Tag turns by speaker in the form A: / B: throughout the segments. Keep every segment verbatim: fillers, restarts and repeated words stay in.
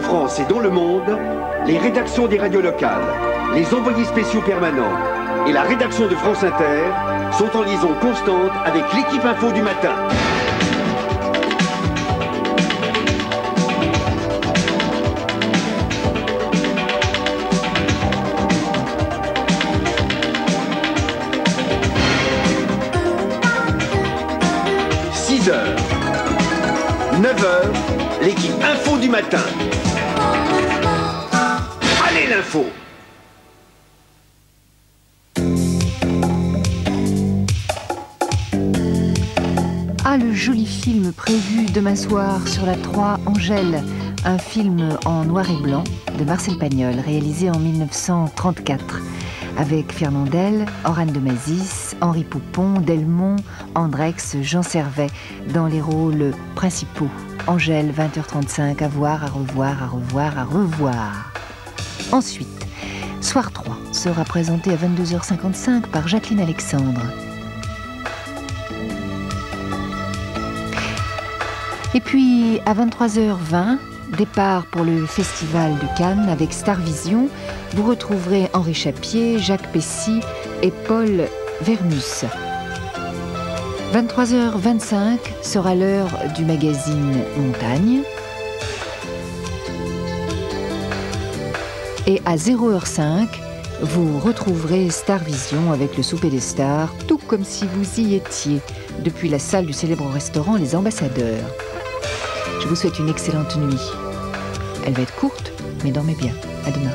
A: France et dans le monde, les rédactions des radios locales, les envoyés spéciaux permanents et la rédaction de France Inter sont en liaison constante avec l'équipe info du matin. six heures, neuf heures, l'équipe info du matin. Allez l'info!
B: Ah, le joli film prévu demain soir sur la trois, Angèle, un film en noir et blanc de Marcel Pagnol, réalisé en mille neuf cent trente-quatre, avec Fernandel, Orane de Mazis, Henri Poupon, Delmont, Andrex, Jean Servet dans les rôles principaux. Angèle, vingt heures trente-cinq, à voir, à revoir, à revoir, à revoir. Ensuite, Soir trois sera présenté à vingt-deux heures cinquante-cinq par Jacqueline Alexandre. Et puis, à vingt-trois heures vingt, départ pour le Festival de Cannes avec Starvision. Vous retrouverez Henri Chapier, Jacques Pessy et Paul Vermus. vingt-trois heures vingt-cinq sera l'heure du magazine Montagne. Et à zéro heure cinq, vous retrouverez Starvision avec le souper des stars, tout comme si vous y étiez, depuis la salle du célèbre restaurant Les Ambassadeurs. Je vous souhaite une excellente nuit. Elle va être courte, mais dormez bien. À demain.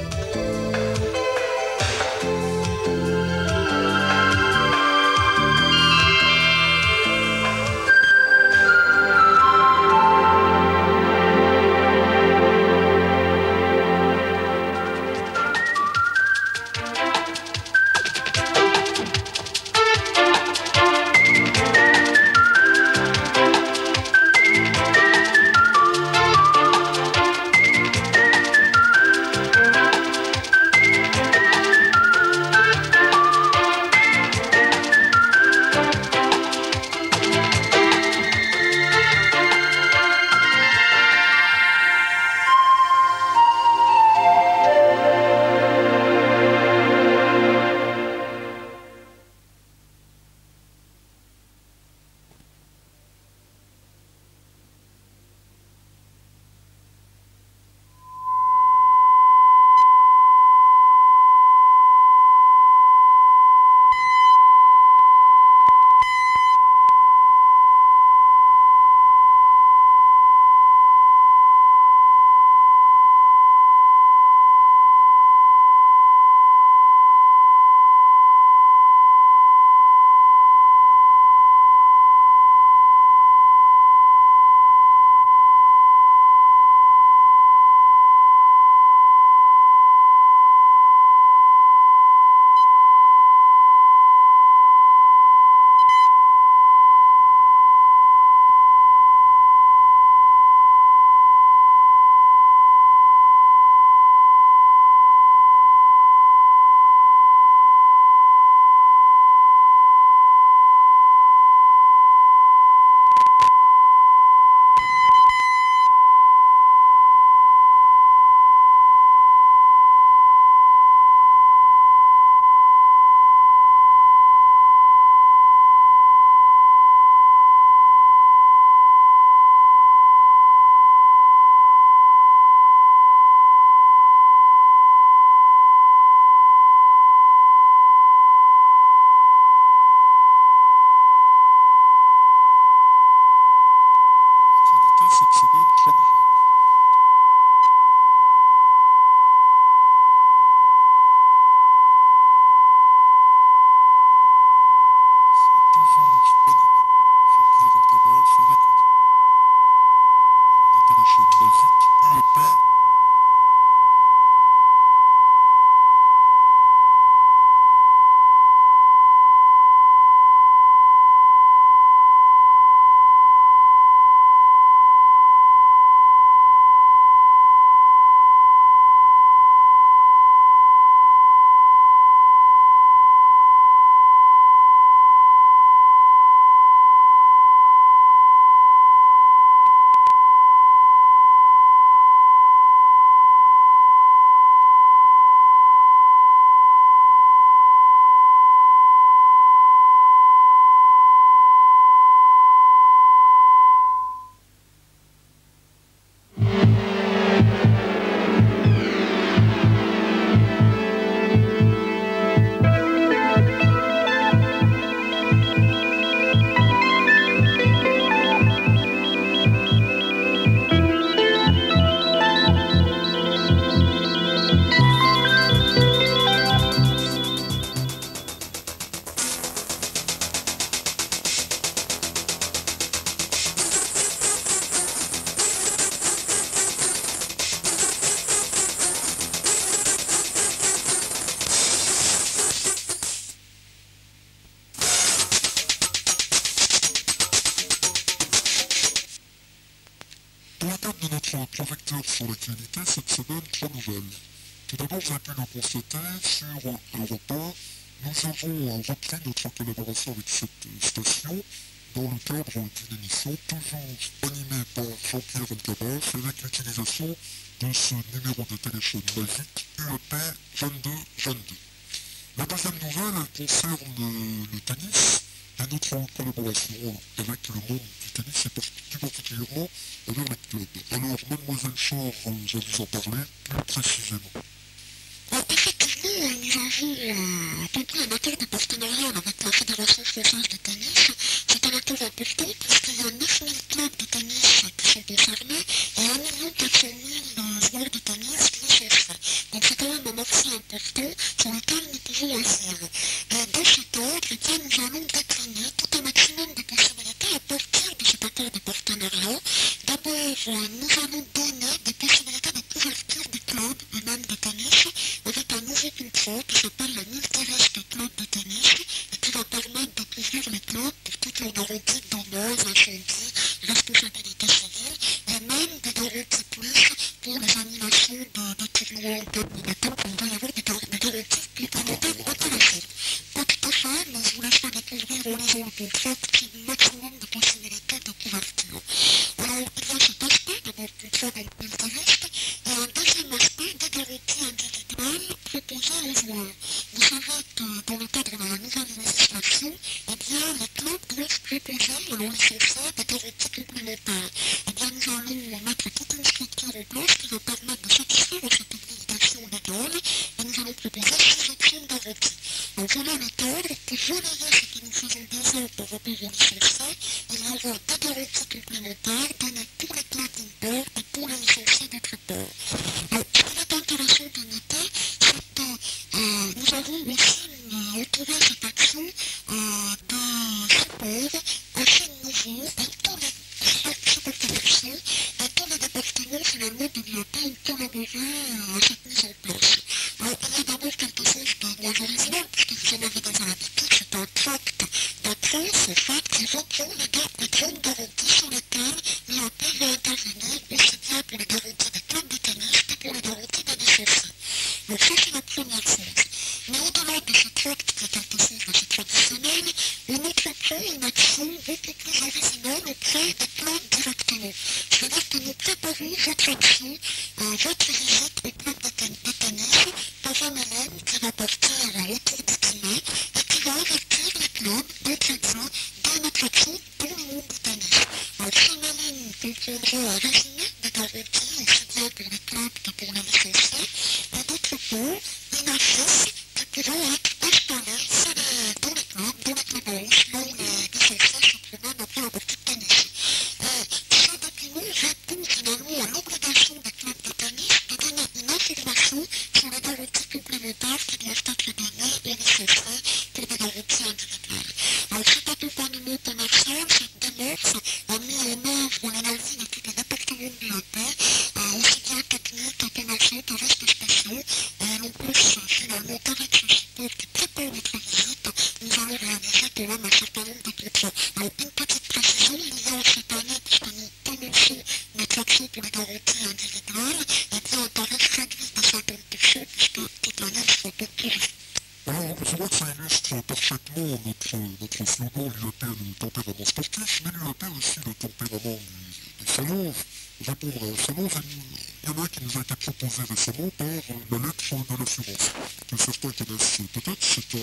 C: projecteur sur l'actualité, cette semaine, trois nouvelles. Tout d'abord, vous avez pu le constater, sur Europe un, nous avons repris notre collaboration avec cette station dans le cadre d'une émission toujours animée par Jean-Pierre Elkabbach avec l'utilisation de ce numéro de téléphone magique U E P vingt-deux vingt-deux. La deuxième nouvelle, elle concerne le tennis et notre collaboration avec le monde du tennis et plus particulièrement avec les clubs. Alors, mademoiselle Chor, je vais vous en parler plus précisément.
D: Alors, effectivement, nous avons euh, conclu un accord de partenariat avec la Fédération française de tennis. C'est un accord important puisqu'il y a neuf mille clubs de tennis qui sont concernés et un million quatre cent mille joueurs de tennis qui y sont faits. Donc c'est quand même un marché important sur lequel nous pouvons agir. Et dans ce cadre, eh bien, nous allons décliner tout un maximum de possibilités à partir de cet accord de partenariat. D'abord, euh, nous allons donner des possibilités de couverture des clubs et même de tennis avec un nouveau contrat qui s'appelle la Multirisque Club de tennis et qui va permettre de couvrir les clubs pour toutes leurs garanties de dommages, incendies, responsabilité civile et même des garanties plus pour les annulations de, de tournois en cas de méthode. Il va y avoir des, gar des garanties complémentaires intéressantes. Pas tout à fait, mais je vous laisserai découvrir en lisant le contrat qui a un maximum de possibilités de couverture. Alors, il y a cet aspect de mon contrat dans le multirisque et un deuxième aspect des garanties individuelles proposées aux joueurs. Vous savez que dans le cadre de la nouvelle législation, eh bien, les clubs doivent proposer, alors ils sont faits, des garanties complémentaires. Eh bien, nous allons mettre toute une structure en place qui va permettre de satisfaire à cette obligation légale et nous allons proposer six options de garantie. Donc voilà le cadre. Pour relayer ce que nous faisons déjà par rapport aux licenciés, il y aura des garanties complémentaires données pour les clubs d'une part et pour les licenciés d'autre part. Alors, ce qui est intéressant de noter, c'est que euh, nous avons aussi euh, entouré cette action euh, de support assez nouveau et tous les supports d'action et tous les départements finalement de l'I A P ont collaboré euh, à cette mise en place. Alors, il y a d'abord quelque chose de moins original, puisque vous en avez déjà l'habitude, c'est un tract d'entrance, en fait, qui reprend les, les grandes garanties sur lesquelles l'I A P va intervenir, aussi bien pour les garanties des clubs de tennis que pour les garanties des licenciés. Donc ça, c'est la première chose. Mais au-delà de ce tract qui est quelque chose d'assez traditionnel, on entreprend une action beaucoup plus originale auprès des clubs directement. C'est-à-dire que nous préparons votre action, euh, votre visite au club de, ten de tennis par un élève qui va partir autour du dîner et qui va avertir les clubs d'entrée de jeu de notre action pour le monde du tennis. Alors, Channeline comprendra un résumé des garanties, aussi bien pour les clubs que pour les licenciés, et d'autre part, une affiche qui pourra être installée chez les, dans les clubs, dans les clubs house, là où les licenciés se promènent après la partie de tennis. Et ce document répond finalement à l'obligation des clubs de tennis de donner une information sur les garanties complémentaires qui doivent être données aux licenciés pour des garanties individuelles. Alors, cet accompagnement commercial, cette démarche a mis en œuvre l'énergie de tous les départements de l'I A P, euh, aussi bien techniques, commerciaux que restes spéciaux, et l'on pense finalement qu'avec ce support qui prépare notre visite, nous allons réaliser quand même un certain nombre de contrats. Alors, une petite précision, il y a cette année, puisque nous commençons notre action pour les garanties individuelles, et bien un tarif réduit de cinquante pour cent, puisque toute l'année sera pas corrigée.
C: Alors, je vois que ça illustre parfaitement notre, notre slogan, l'U A P le tempérament sportif, mais l'U A P aussi le tempérament du, du salon. Répondre à un salon, il y en a qui nous a été proposé récemment par la lettre de l'assurance, que certains connaissent peut-être. C'est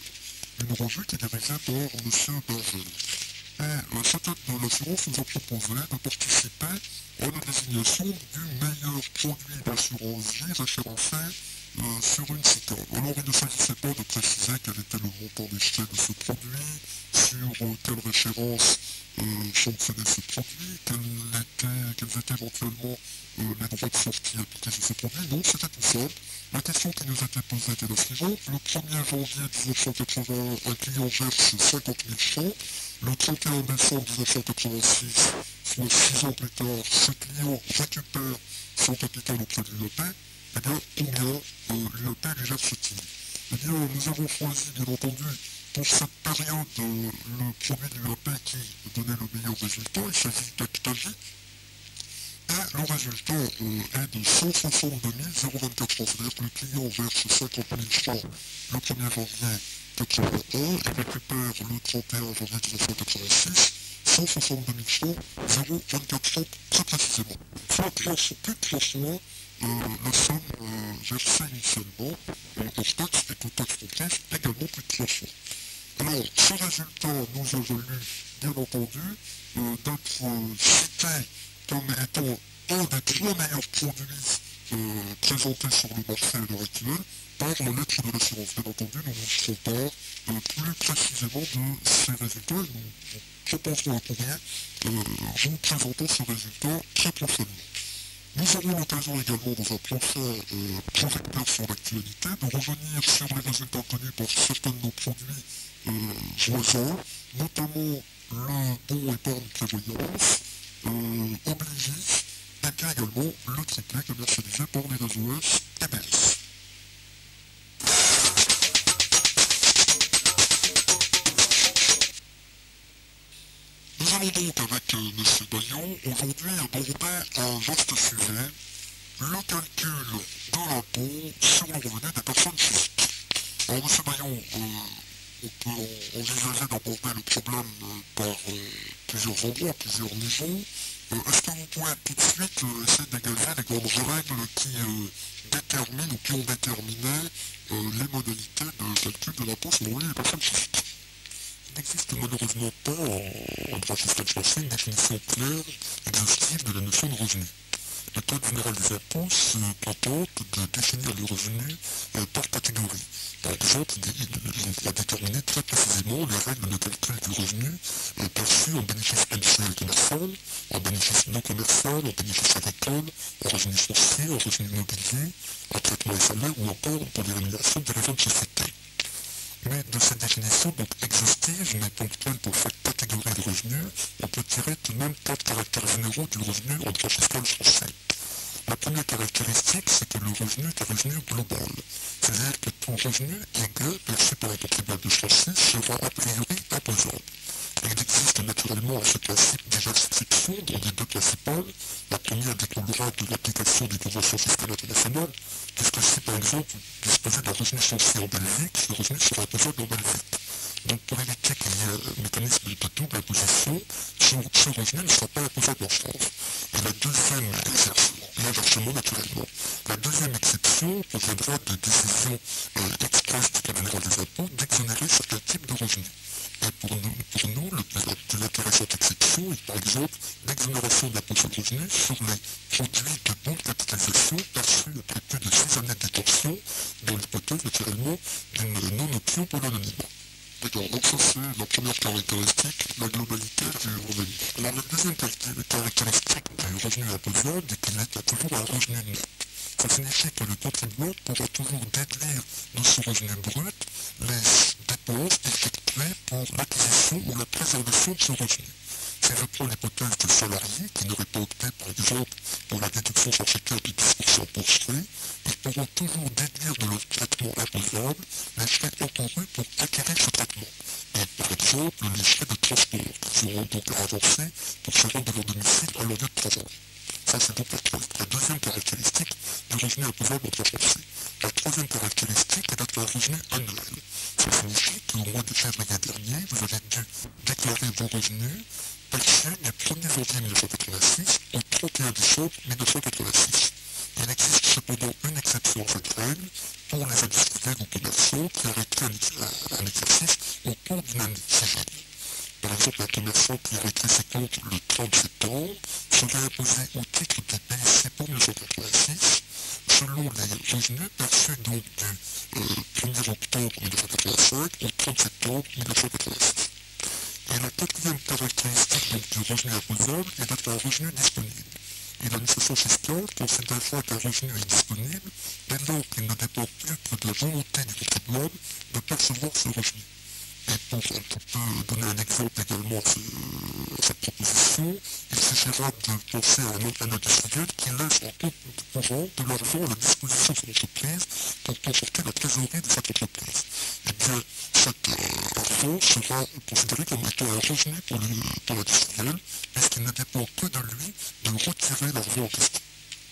C: un, une revue qui est dirigée par M. Bergel. Et euh, cette lettre de l'assurance nous a proposé de participer à la désignation du meilleur produit d'assurance vie référencé Euh, sur une citade. Alors il ne s'agissait pas de préciser quel était le montant d'échec de ce produit, sur euh, quelle référence euh, sanctionnait ce produit, quels étaient, quels étaient éventuellement euh, les droits de sortie appliqués sur ce produit. Non, c'était tout simple. La question qui nous était posée était la suivante. Le premier janvier mille neuf cent quatre-vingt, un client verse cinquante mille francs. Le trente et un décembre mille neuf cent quatre-vingt-six, soit six ans plus tard, ce client récupère son capital auprès de l'U A P. Eh bien, combien euh, l'U A P lui verse-t-il? Eh bien, nous avons choisi, bien entendu, pour cette période, euh, le produit de l'U A P qui donnait le meilleur résultat. Il s'agit d'Actavis. Et le résultat euh, est de cent soixante-deux mille vingt-quatre francs. C'est-à-dire que le client verse cinquante mille francs le premier janvier quatre-vingt-un et récupère le trente et un janvier mille neuf cent quatre-vingt-six cent soixante-deux mille francs, zéro virgule vingt-quatre francs très précisément. Soit trois fois, plus de trois fois euh, la somme euh, versée initialement euh, hors taxe et toute taxe comprise également plus de trois fois. Alors, ce résultat nous a valu, bien entendu, euh, d'être euh, cité comme étant un des trois meilleurs produits euh, présentés sur le marché à l'heure actuelle par la lettre de l'assurance. Bien entendu, nous vous ferons part euh, plus précisément de ces résultats. Nous, je pense qu'on va courrier euh, vous présentant ce résultat très prochainement. Nous aurons l'occasion également dans un prochain euh, projecteur sur l'actualité de revenir sur les résultats obtenus par certains de nos produits euh, voisins, notamment le bon épargne prévoyance, euh, Obligis, et bien également le triplet commercialisé par les réseaux S et B S. Nous allons donc avec euh, M. Bayon aujourd'hui aborder un vaste sujet, le calcul de l'impôt sur le revenu des personnes physiques. Alors M. Bayon, euh, on peut envisager d'aborder le problème euh, par euh, plusieurs endroits, plusieurs niveaux. Euh, Est-ce que vous pouvez tout de suite euh, essayer de dégager les grandes règles qui euh, déterminent ou qui ont déterminé euh, les modalités de calcul de l'impôt sur le revenu des personnes physiques? Il n'existe malheureusement pas en, en droit fiscal français une définition claire, exhaustive de la notion de revenu. Le Code général des impôts se contente de définir le revenu euh, par catégorie. Par exemple, il va déterminer très précisément les règles de calcul du revenu euh, perçu en bénéfice mensuel commercial, en bénéfice non commercial, en bénéfice agricole, en revenu foncier, en revenu immobilier, en traitement et salaire ou encore pour les rémunérations des régions de société. Mais de cette définition donc exhaustive, mais ponctuelle pour chaque catégorie de revenus, on peut tirer tout de même quatre caractères généraux du revenu en droit fiscal français. La première caractéristique, c'est que le revenu est un revenu global. C'est-à-dire que tout revenu égal perçu par un contribuable français sera a priori imposable. Il existe naturellement à ce principe diverses exceptions, dont les deux principales. La première découlera de l'application des conventions fiscales internationales, puisque si par exemple vous disposez d'un revenu foncier en Belgique, ce revenu sera imposable en Belgique. Donc pour éviter qu'il y ait un mécanisme de double imposition, ce, ce revenu ne sera pas imposable en France. Et la deuxième exception, l'inversement naturellement. La deuxième exception proviendra de décisions euh, expresses du Code général des impôts d'exonérer certains types de revenus. Et pour nous, pour nous le plus intéressante exception est par exemple l'exonération d'impôt sur le revenu sur les produits de bonne capitalisation perçus après plus de six années de détention, dans l'hypothèse naturellement d'une non-option pour l'anonymat. D'accord, donc ça c'est la première caractéristique, la globalité du revenu. Alors la deuxième caractéristique du revenu imposable est qu'il est toujours un revenu net. Ça signifie que le contribuable pourra toujours déduire de ce revenu brut les dépenses effectuées pour l'acquisition ou la préservation de ce revenu. Si je prends l'hypothèse de salariés qui n'auraient pas opté, par exemple, pour la déduction forfaitaire de dix pour cent pour frais, ils pourront toujours déduire de leur traitement imposable les frais encourus pour acquérir ce traitement. Et par exemple, les frais de transport qui seront donc avancés pour se rendre de leur domicile à leur lieu de travail. Ça, c'est donc la deuxième caractéristique du revenu imposable en droit français. La troisième caractéristique est d'être un revenu annuel. Ça signifie qu'au mois de février dernier, vous avez dû déclarer vos revenus perçus du premier janvier mille neuf cent quatre-vingt-six au trente et un décembre mille neuf cent quatre-vingt-six. Il existe cependant une exception à cette règle pour les industriels ou commerçants qui arrêteraient un, un exercice au cours d'une année civile. Par exemple, un commerçant qui arrêterait ses comptes le trente septembre serait imposé au titre du P I C pour mille neuf cent quatre-vingt-six selon les revenus perçus donc du euh, premier octobre mille neuf cent quatre-vingt-cinq au trente septembre mille neuf cent quatre-vingt-six. Et la quatrième caractéristique donc, du revenu imposable est d'être un revenu disponible. Et l'administration fiscale considérera qu'un revenu est disponible dès lors qu'il ne dépend plus que de la volonté du contribuable de percevoir ce revenu. Et pour un petit peu donner un exemple également à, ce, à cette proposition, il suffira de penser à un, un industriel qui laisse en compte courant de l'argent à la disposition de son entreprise pour conforter la trésorerie de cette entreprise. Et bien, cet euh, argent sera considéré comme étant un revenu pour, le, pour l'industriel, puisqu'il ne dépend que de lui de retirer l'argent en question.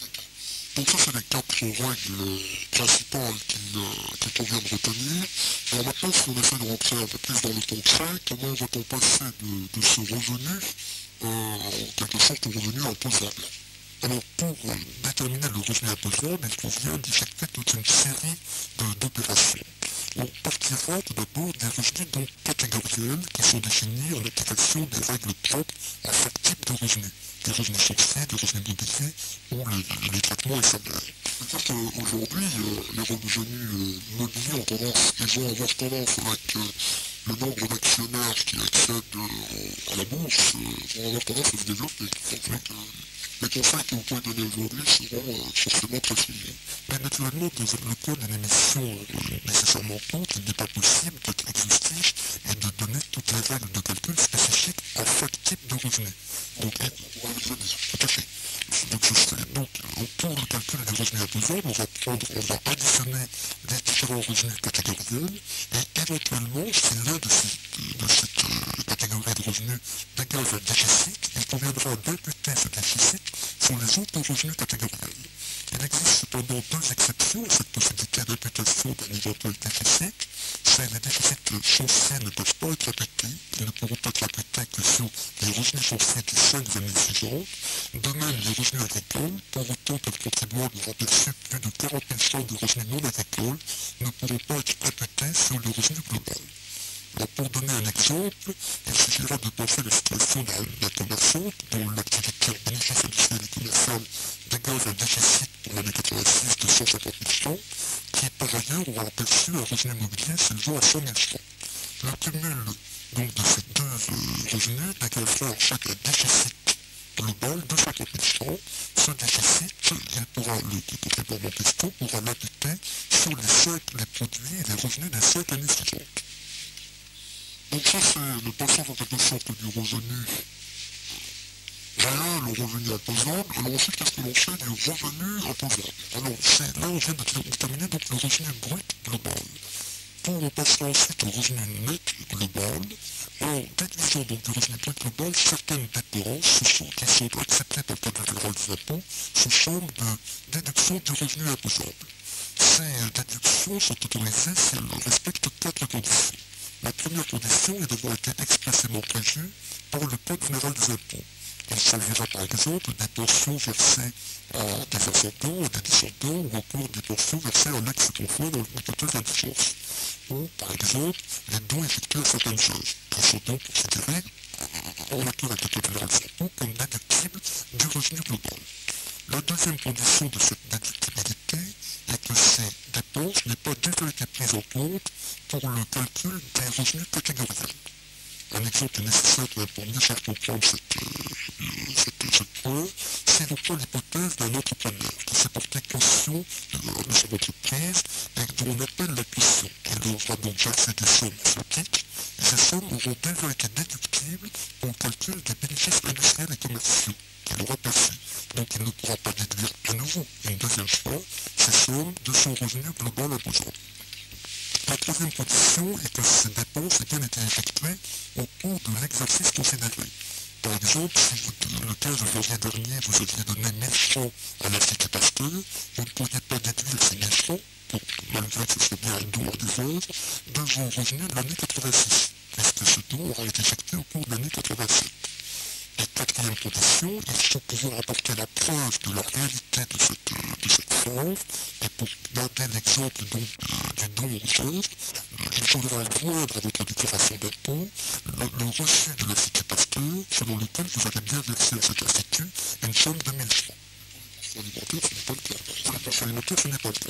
C: Donc ça, c'est les quatre règles principales qu'il euh, qu'il convient de retenir. Alors maintenant, si on essaie de rentrer un peu plus dans le concret, comment va-t-on passer de, de ce revenu euh, en quelque sorte au revenu imposable? Alors pour euh, déterminer le revenu imposable, il convient d'effectuer toute une série d'opérations. On partira tout d'abord des revenus donc catégoriels qui sont définis en application des règles propres à chaque type de revenus, des revenus fonciers, des revenus mobiliers ou les, les traitements et salaires. C'est-à-dire qu'aujourd'hui, euh, les revenus euh, mobiliers ont tendance, ils vont avoir tendance avec euh, le nombre d'actionnaires qui accèdent euh, à la bourse, euh, vont avoir tendance à se développer. Donc, euh, les conseils que vous pouvez donner aujourd'hui seront euh, forcément très suivis. Mais naturellement, dans le cas d'une émission euh, nécessairement courte, il n'est pas possible d'être exhaustif et de donner toutes les règles de calcul spécifiques à chaque type de revenu. Donc, on va les donner, tout à fait. Donc, ce serait, donc, pour le calcul des revenus imposables, on va prendre, on va additionner les différents revenus catégoriels et éventuellement, si l'un de ces, de cette euh, catégorie de revenus dégage un déficit, il conviendra d'imputer ce déficit sur les autres revenus catégoriels. Il existe cependant deux exceptions à cette possibilité d'imputation d'un éventuel déficit. C'est les déficits fonciers ne peuvent pas être imputés, ils ne pourront être imputés que sur les revenus fonciers des cinq années suivantes. De même, les revenus agricoles, pour autant que le contribuable aura perçu plus de quarante mille francs de revenus non agricoles, ne pourront pas être imputés sur le revenu global. Alors, pour donner un exemple, il suffira de penser la situation d'un commerçant dont l'activité en bénéfice industriel et commercial dégage un déficit pour l'année quatre-vingt-six de cent cinquante mille francs, qui par ailleurs aura perçu un revenu immobilier s'élevant à cent mille francs. Le cumul donc, de ces deux euh, revenus dégagera en fait un déficit global de cinquante mille francs. Ce déficit, il pourra, le contribuable en question pourra l'imputer sur les, cinq, les produits et les revenus des cinq années suivantes. Donc ça, c'est le passage en quelque sorte du revenu réel au revenu imposable. Alors ensuite, qu'est-ce que l'on fait du revenu imposable? Alors c'est là on vient de déterminer donc le revenu brut global. Pour on passera ensuite au revenu net global, en déduisant donc du revenu brut global certaines dépenses qui sont acceptées par le code général des impôts sous forme de déduction du revenu imposable. Ces déductions sont autorisées si elles respectent quatre conditions. La première condition est d'avoir été expressément prévue par le code général des impôts. Il s'agira par exemple des pensions versées à des ascendants et des descendants ou encore des pensions versées à l'ex-conjoint dans l'hypothèse d'indigence. Ou par exemple les dons effectués à certaines choses, qui sont donc considérés en accord avec le code général des impôts comme déductibles du revenu global. La deuxième condition de cette déductibilité est que ces dépenses n'aient pas déjà été prises en compte pour le calcul des revenus catégoriels. Un exemple nécessaire pour mieux faire comprendre cette, euh, cette, cette point, c'est donc l'hypothèse d'un entrepreneur qui s'est porté caution de, de son entreprise et dont on appelle la caution. Il devra donc verser des sommes exotiques et ces sommes auront déjà été déductibles pour le calcul des bénéfices industriels et commerciaux qu'il aura perçus. Donc il ne pourra pas déduire à nouveau une deuxième fois ces sommes de son revenu global imposable. La troisième condition est que ces dépenses aient bien été effectuées au cours de l'exercice considéré. Par exemple, si vous, le quinze janvier dernier, vous aviez donné mille francs à l'Institut Pasteur, vous ne pourriez pas déduire ces mille francs, pour, malgré que ce soit bien un don à des œuvres, de vos revenus de l'année quatre-vingt-six, puisque ce don aura été effectué au cours de l'année quatre-vingt-sept. Et quatrième condition, il faut pouvoir apporter la preuve de la réalité de cette, de cette phrase, et pour garder l'exemple donc euh, du don aux œuvres, il faudra joindre à votre déclaration d'impôt le, le reçu de l'Institut Pasteur, selon lequel vous avez bien versé à cet institut une somme de mille francs. Pour les alimentaires, ce n'est pas le cas. Pour les pensions alimentaires, ce n'est pas le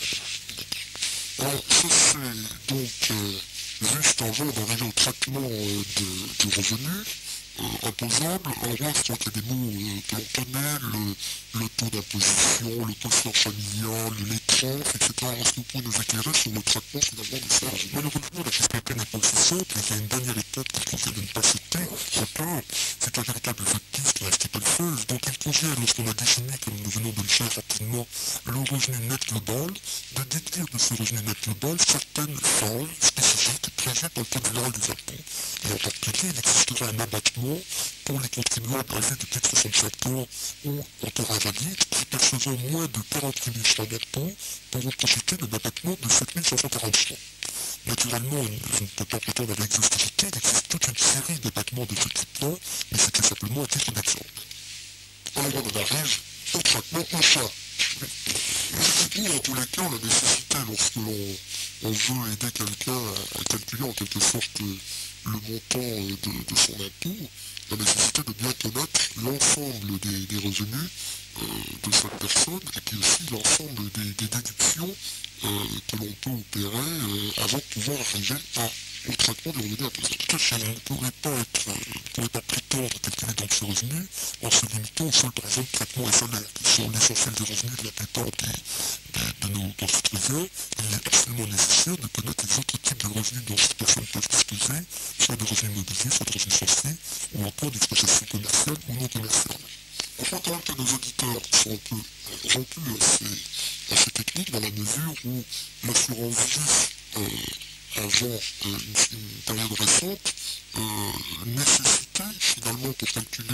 C: cas. Alors, ça c'est donc euh, juste avant d'arriver au traitement euh, de, du revenu. Euh, imposable. En roi, je crois qu'il y a des mots euh, que l'on connaît, le, le taux d'imposition, le quotient familial, le lettré, France, et cetera. Est-ce que vous pouvez nous éclairer sur le traitement finalement de ça? Malheureusement, la fiscalité n'est pas aussi simple, il y a une dernière étape qu'il convient de ne pas sauter, encore, c'est un véritable jeu de piste, un petit peu feuille, donc il convient, lorsqu'on a défini, comme nous venons de le faire rapidement, le revenu net global, de déduire de ce revenu net global certaines phases spécifiques prévues par le code général des impôts. Et en particulier, il existera un abattement pour les contribuables âgés de plus de soixante-cinq ans ou encore invalides qui percevant moins de quarante-huit mille francs d'impôt pourront profiter d'un abattement de sept mille cinq cent quarante francs. Naturellement, je ne peux pas prétendre à l'exhaustivité, il existe toute une série d'abattements de ce type-là, mais c'était simplement un titre d'exemple. Alors on arrive au traitement au chat. Effectivement, en tous les cas, la nécessité, lorsque l'on on veut aider quelqu'un à calculer en quelque sorte le montant de, de son impôt, la nécessité de bien connaître l'ensemble des, des revenus euh, de cette personne et puis aussi l'ensemble des, des déductions euh, que l'on peut opérer euh, avant de pouvoir arriver à, au traitement des revenus imposables. Tout à fait, on ne pourrait pas être, euh, ne pourrait pas prétendre à calculer donc ce revenu en se limitant au seul, par exemple, traitement et salaire, qui sont l'essentiel des revenus de la plupart des, des, de nos concitoyens. Il est absolument nécessaire de connaître les autres types de revenus dont ces personnes peuvent disposer, soit de revenus immobiliers, soit de revenus fonciers, ou encore d'exploitation commerciale ou non commerciale. Je crois quand même que nos auditeurs sont un peu rompus à ces, à ces techniques dans la mesure où l'assurance vie, euh, avant euh, une, une période récente, euh, nécessitait finalement pour calculer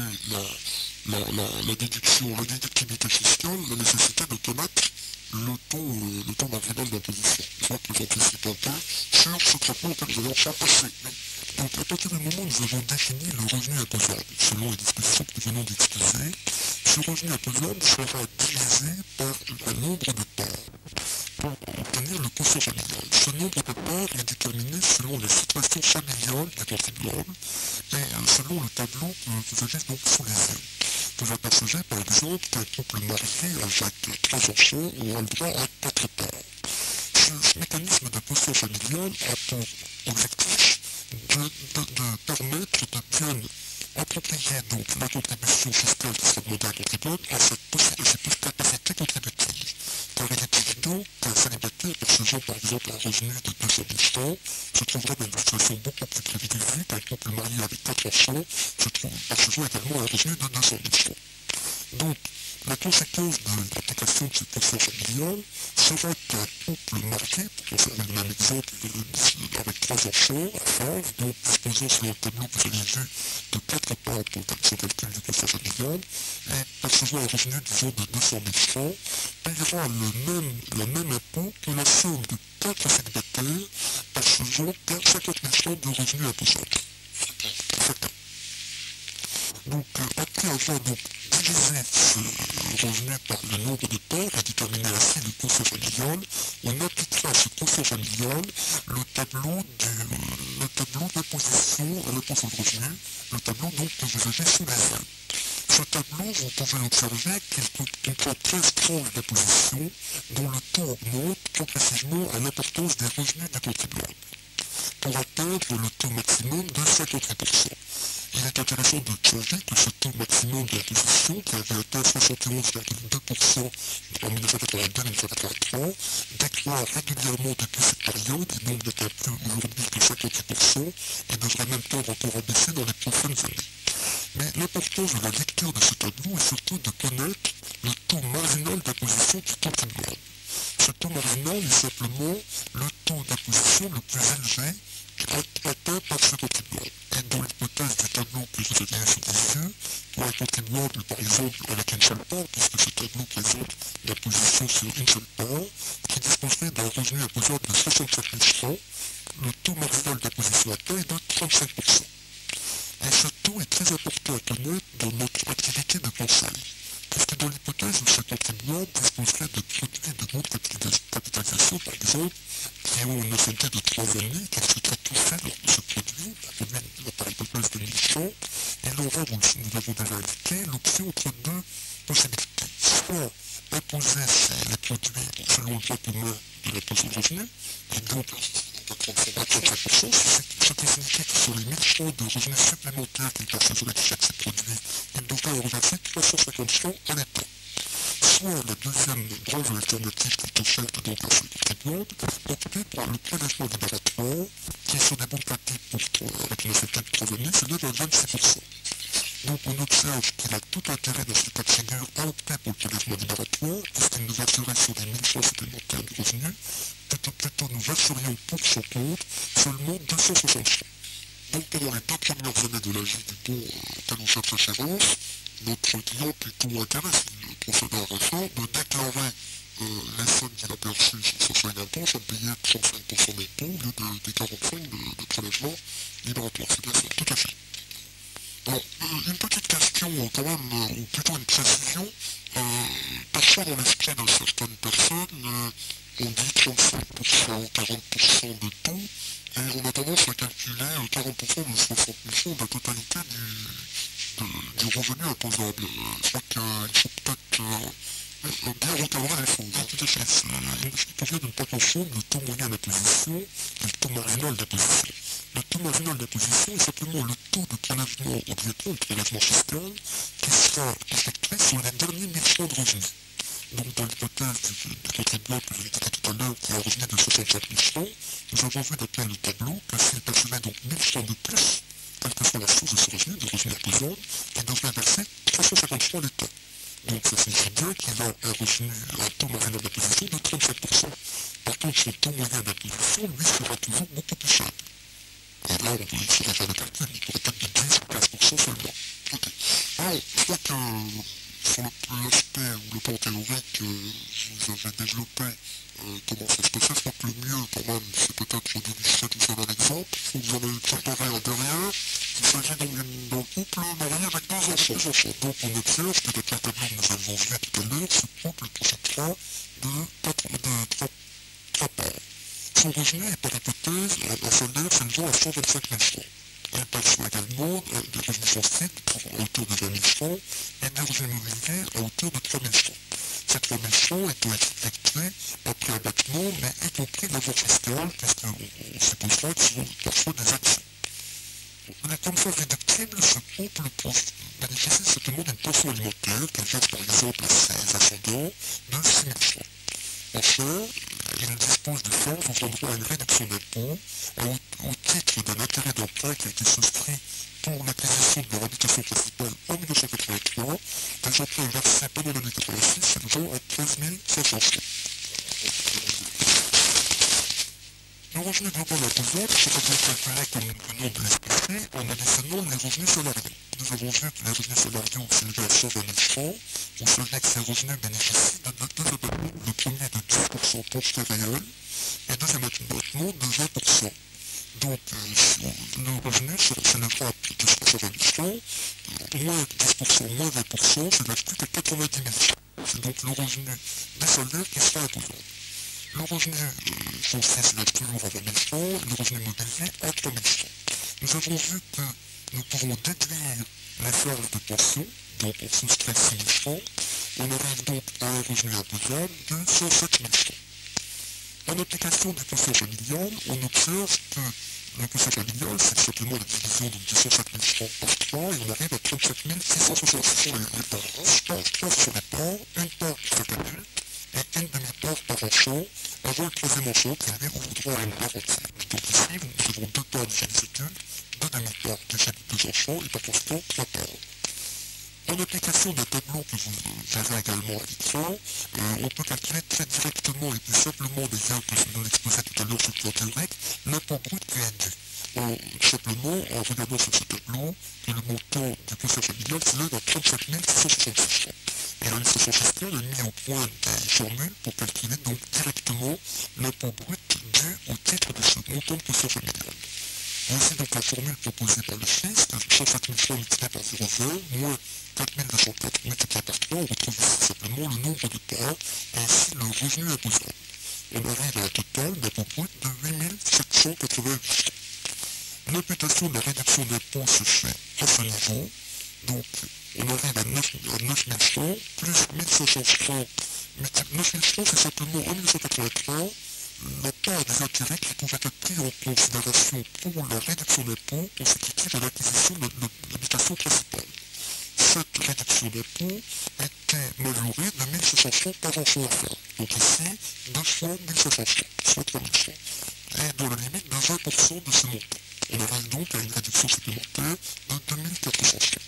C: la, la, la, la déduction, la déductibilité fiscale, la nécessité de connaître le taux, euh, le taux marginal d'imposition. Je crois que j'anticipe un peu sur ce traitement auquel nous allons pas passer. Donc à partir du moment où nous avons défini le revenu imposable, selon les dispositions que nous venons d'exposer, ce revenu imposable sera divisé par un nombre de parts pour obtenir le quotient familial. Ce nombre de parts est déterminé selon les situations familiales des contribuables et selon le tableau que vous avez donc sous les yeux. Vous apercevez par exemple qu'un couple marié avec trois enfants a le droit à quatre parts. Ce, ce mécanisme de quotient familial a pour objectif de, de, de permettre de bien approprier donc la contribution fiscale qui sera demandée à un contribuable à cette capacité contributive. Car il est évident qu'un célibataire percevant par exemple un revenu de deux cent mille francs se trouvera dans une situation beaucoup plus privilégiée qu'un couple marié avec quatre enfants se trouve percevant également un revenu de deux cent mille francs. Donc, la conséquence de l'application de cette quotient familiale sera qu'un couple marié, pour conserver le même exemple avec trois enfants à charge, donc disposant selon le tableau que vous avez vu de quatre parts pour son calcul du quotient familial, et percevant un revenu, disons, de deux cent mille francs, payera le même, le même impôt que la somme de quatre célibataires percevant cinquante mille francs de revenus imposables. Donc, euh, après avoir donc divisé ce revenu par le nombre de parts et déterminé ainsi le quotient familial, on appliquera à ce quotient familial le tableau du, le tableau d'imposition à l'impôt sur le revenu, le tableau donc que vous avez sous les yeux. Ce tableau, vous pouvez observer qu'il comprend treize tranches d'imposition dont le taux augmente progressivement à l'importance des revenus des contribuables, pour atteindre le taux maximum de cinquante-huit pour cent. Il est intéressant de observer que ce taux maximum d'imposition, qui avait atteint soixante et onze virgule deux pour cent en mille neuf cent quatre-vingt-deux à mille neuf cent quatre-vingt-trois, décroît régulièrement depuis cette période et donc n'atteint plus aujourd'hui que cinquante-huit pour cent et devrait même tendre encore à baisser dans les prochaines années. Mais l'importance de la lecture de ce tableau est surtout de connaître le taux marginal d'imposition du contribuable. Ce taux marginal est simplement le taux d'imposition le plus élevé atteint par ce contribuable. Et dans l'hypothèse du tableau que vous avez sous les yeux, pour un contribuable par exemple avec une seule part, puisque ce tableau présente l'imposition sur une seule part, qui disposerait d'un revenu imposable de soixante-cinq mille francs, le taux marginal d'imposition atteint est de trente-cinq pour cent. Et ce taux est très important à connaître dans notre activité de conseil, puisque dans l'hypothèse où ce contribuable disposerait de produits de grande capitalisation, par exemple, qui ont une ancienneté de trois années, qu'il souhaiterait tout faire lors de ce produit, un produit par hypothèse de mille francs, il aura, nous l'avons déjà indiqué, l'option entre deux possibilités. Soit imposer les produits selon le droit commun de l'impôt sur le revenu, et donc à trente-cinq pour cent, ce qui signifie que sur les mille francs de revenus supplémentaires qu'il percevrait de chaque ces produits, il devrait en reverser trois cent cinquante francs à l'État. soit la deuxième grave alternative qui est offerte donc à ce contribuable, opter pour le prélèvement libératoire, qui sur des bons pratiques pour, avec une ancienneté de trois années, s'élève à vingt-six pour cent. Donc on observe qu'il a tout intérêt dans ce cas de figure à opter pour le prélèvement libératoire, puisqu'il nous verserait sur des mille francs supplémentaires de revenus, plutôt, plutôt nous verserions pour son compte seulement deux cent soixante francs. Donc pendant les deux premières années de la vie du bon auquel on cherche référence, notre client plutôt intéressé, s'il procédait à ça, de déclarer euh, les sommes qu'il a perçues sur sa feuille d'impôt, ça payait trente-cinq pour cent d'impôt au lieu de, des quarante-cinq de, de prélèvement libératoire. C'est bien ça, tout à fait. Alors, euh, une petite question quand même, euh, ou plutôt une précision, euh, parfois dans l'esprit de certaines personnes, euh, on dit trente-cinq pour cent, quarante pour cent de taux, et on a tendance à calculer quarante pour cent de soixante mille francs de la totalité du, de, du revenu imposable. Je crois qu'il faut peut-être euh, bien recadrer les choses. Hein, tout à fait. Il convient de ne pas confondre le taux moyen d'imposition et le taux marginal d'imposition. Le taux marginal d'imposition est simplement le taux de prélèvement obligatoire, le prélèvement fiscal, qui sera effectué sur les derniers mille francs de revenus. Donc dans l'hypothèse du, du contribuable que je vous disais tout à l'heure, qui a un revenu de soixante-cinq mille francs, nous avons vu d'après le tableau que s'il percevait donc mille francs de plus, quelle que soit la source de ce revenu, de revenu imposable, il devrait verser trois cent cinquante francs à l'État. Donc ça signifie bien qu'il a un revenu, un taux marginal d'imposition de trente-sept pour cent. Par contre, son taux moyen d'imposition, lui, sera toujours beaucoup plus faible. Et là, on peut essayer faire le calcul, il pourrait être de dix ou quinze pour cent seulement. Ok. Alors, je crois que sur l'aspect ou le plan théorique, euh, vous avez développé euh, comment ça se passait. Je crois que le mieux, quand même, c'est peut-être d'illustrer tout ça d'un exemple. Vous en avez préparé un derrière. Il s'agit donc d'un couple marié avec deux enfants. Deux enfants. Donc on observe que depuis le tableau que nous avons vu tout à l'heure, ce couple profitera de trois parts. Son revenu est par hypothèse un salaire s'élevant à cent vingt-cinq mille francs. Il perçoit également euh, des revenus fonciers à hauteur de vingt mille francs et des revenus immobiliers à hauteur de trois mille francs. Ces trois mille francs étant effectués après abattement, mais y compris l'avoir fiscal, puisqu'on supposera qu'ils perçoivent des actions. On est comme ça réductible, ce couple bénéficie simplement d'une pension alimentaire qu'elle verse par exemple à ses ascendants de six mille francs. Enfin, il dispose de fonds ouvrant droit à une réduction d'impôt au, au titre d'un intérêt d'emprunt qui a été souscrit pour l'acquisition de leur habitation principale en mille neuf cent quatre-vingt-trois, des emprunts versés pendant l'année quatre-vingt-six s'élevant à treize mille cinq cents francs. Le revenu global imposable sera bien calculé comme nous venons de l'expliquer en additionnant les revenus salariaux. Nous avons vu que les revenus salariaux s'élevaient à cent vingt mille francs. On savait que ces revenus bénéficient de deux abattements. Le premier de dix pour cent pour frais réels et le deuxième abattement de vingt pour cent. Donc, euh, le revenu s'élèvera à plus de cent vingt mille francs. Moins dix pour cent, moins vingt pour cent, ça n'ajoute plus que quatre-vingt-dix mille francs. C'est donc le revenu des salaires qui sera imposable. Le revenu euh, foncier s'élève toujours à vingt mille francs, le revenu immobilier à trois mille francs. Nous avons vu que nous pourrons déduire les charges de pension, donc on soustrait six mille francs, on arrive donc à un revenu imposable de cent sept mille francs. En application du quotient familial, on observe que le quotient familial, c'est simplement la division donc, de cent sept mille francs par trois, et on arrive à trente-sept mille six cent soixante-six francs les parents. trois sur les parts, une part pour chaque adulte, et une demi-part par enfant, avant le troisième enfant qui lui ouvre droit à une part entière. Donc ici, nous avons deux parts du des adultes, deux demi-parts du des deux enfants, et par conséquent, trois parts. En application d'un tableau que vous avez également à l'écran, euh, on peut calculer très directement et plus simplement les gains que je vous exposais tout à l'heure sur le plan théorique, l'impôt brut qui est dû. Euh, simplement, en regardant sur ce tableau, que le montant du quotient familial s'élève à trente-sept mille six cent soixante-six francs. Et l'administration fiscale a mis au point des formules pour calculer donc directement l'impôt brut dû au titre de ce montant de quotient familial. Voici donc la formule proposée par le fisc, cent sept mille francs multiplié par zéro virgule zéro, moins quatre mille deux cent quatre multiplié par trois, on retrouve ici simplement le nombre de parts, et ici le revenu imposable. On arrive à un total d'impôt brut de huit mille sept cent quatre-vingt-huit francs. L'imputation de la réduction d'impôt se fait à ce niveau, donc on arrive à neuf mille francs, plus mille cinq cents francs, neuf mille francs c'est simplement en mille neuf cent quatre-vingt-trois, la part des intérêts qui pouvaient être pris en considération pour la réduction d'impôt consécutive à l'acquisition de l'habitation principale. Si cette réduction d'impôt était majorée de mille sept cents francs par enfant à femme. Donc ici, deux fois mille sept cents francs, soit trois mille francs. Et dans la limite de vingt pour cent de ce montant. On arrive donc à une réduction supplémentaire de deux mille quatre cents francs.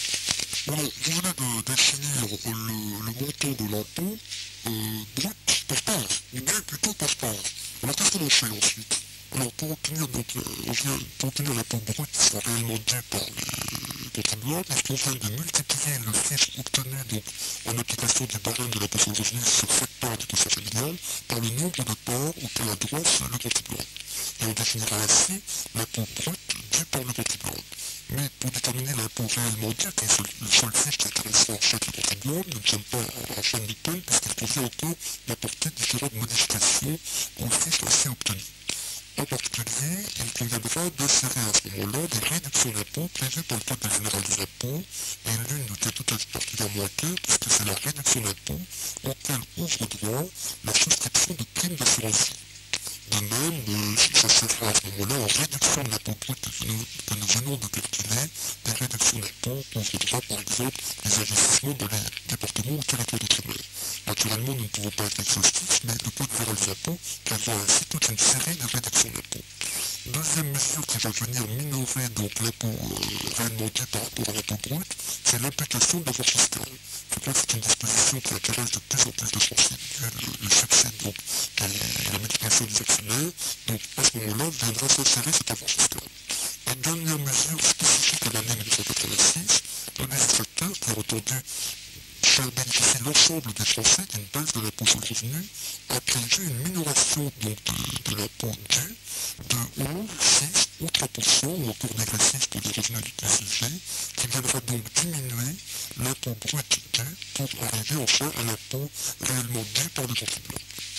C: Voilà, vous venez de définir le, le montant de l'impôt euh, brut par part, ou bien plutôt par part. Alors qu'est-ce qu'on en fait ensuite? Alors pour obtenir, donc, euh, on vient, pour obtenir l'impôt brut qui sera réellement dû par les contribuables, est-ce qu'on vient de multiplier le chiffre obtenu donc, en application du barème de l'impôt sur le revenu sur cette part du quotient familial par le nombre de parts auquel a droit le contribuable. Et on définira ainsi l'impôt brut dû par le contribuable. Mais pour déterminer l'impôt réellement dû, qui est le seul chiffre qui intéressera chaque contribuable, nous ne sommes pas à chaîne de tel, puisqu'il convient encore d'apporter différentes modifications au chiffre ainsi obtenu. En particulier, il conviendra d'insérer à ce moment-là des réductions d'impôts prévues par le Code général des impôts, et l'une qui est tout à fait particulièrement à cœur, puisque c'est la réduction d'impôts auquel ouvre droit la souscription de primes d'assurance vie. De même, ça se fera à ce moment-là en réduction de l'impôt brut que nous, que nous venons de calculer, des réductions d'impôts qu'ouvre droit par exemple les investissements dans les départements ou territoires d'outre-mer. Naturellement, nous ne pouvons pas être exhaustifs, mais le Code général des impôts prévoit ainsi toute une série de réductions d'impôts. Deuxième mesure qui va venir minorer donc l'impôt euh, réellement dû par rapport à l'impôt brut, c'est l'imputation de l'avoir fiscal. Je crois que c'est une disposition qui intéresse de plus en plus de Français, le, le succès donc et la multiplication des actionnaires, donc à ce moment-là viendra s'insérer cet avoir fiscal. Et dernière mesure spécifique à l'année mille neuf cent quatre-vingt-six, le législateur qui a entendu faire bénéficier l'ensemble des Français d'une baisse de l'impôt sur le revenu a prévu une minoration donc de, de l'impôt dû de onze, six ou trois pour cent ou encore dégressif pour des revenus les plus élevés, qui viendra donc diminuer l'impôt brut dû pour arriver enfin à l'impôt réellement dû par le contribuable.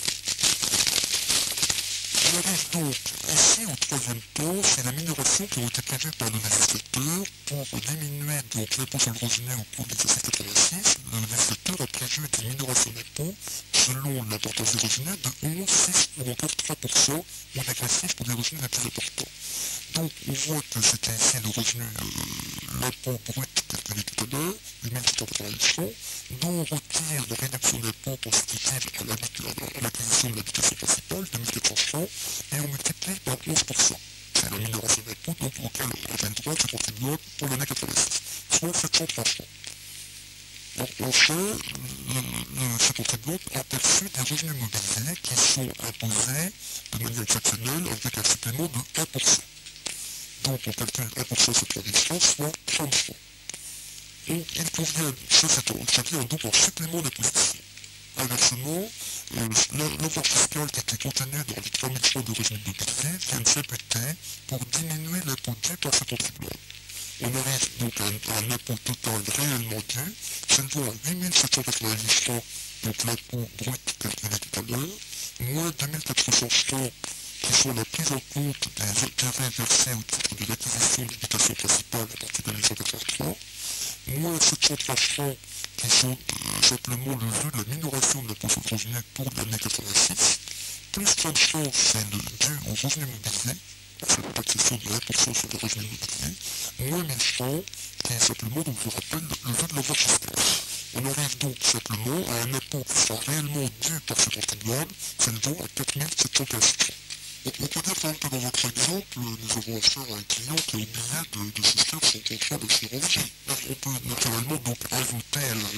C: On arrive donc ici au troisième temps, c'est la minoration qui a été prévue par le législateur pour diminuer donc l'impôt sur le revenu au cours de l'exercice quatre-vingt-six. Le législateur a prévu des minorations d'impôts selon l'importance des revenus de onze, six ou encore trois pour cent ou dégressif pour des revenus les plus importants. Donc on voit que c'était ici le revenu, euh, l'impôt brut calculé tout à l'heure, huit mille sept cent quatre-vingt-dix francs, dont on retire la réduction d'impôt constitutive à l'acquisition de l'habitation principale, deux mille quatre cents francs, et on multiplie par onze pour cent. C'est la minoration d'impôt donc auquel on a le droit de contribuable pour l'année quatre-vingt-six, soit sept cent trois francs. Donc enfin, le, le, ce contribuable a perçu des revenus mobilisés qui sont imposés de manière exceptionnelle avec un supplément de un pour cent. Donc on calcule un pour cent sur trois mille francs, soit trente francs. Donc il convient, ça c'est un donc en supplément d'imposition. Inversement, euh, l'avoir fiscal qui était contenu dans les trois mille francs de revenus mobilisés vient s'imputer pour diminuer l'impôt dû par ce contribuable. On arrive donc à un, à un impôt total réellement dû, s'élevant à huit mille sept cent quatre-vingt-dix francs, donc l'impôt brut calculé tout à l'heure, moins deux mille quatre cents francs qui sont la prise en compte des intérêts versés au titre de l'acquisition d'habitation principale à partir de mille neuf cent quatre-vingt-trois, moins sept cent trois francs qui sont euh, simplement le jeu de la minoration de l'impôt sur le revenu pour l'année quatre-vingt-six, plus trente francs c'est le dû aux revenus mobilisés, cette taxation de un pour cent sur les revenus mobilisés, moins mille francs qui est simplement, donc je vous rappelle, le jeu de l'avoir fiscal. On arrive donc simplement à un impôt qui sera réellement dû par ce contribuable, s'élevant à quatre mille sept cent quinze francs. Donc on peut dire quand même que dans votre exemple, nous avons affaire à un client qui a oublié de, de souscrire son contrat d'assurance vie. On peut naturellement donc ajouter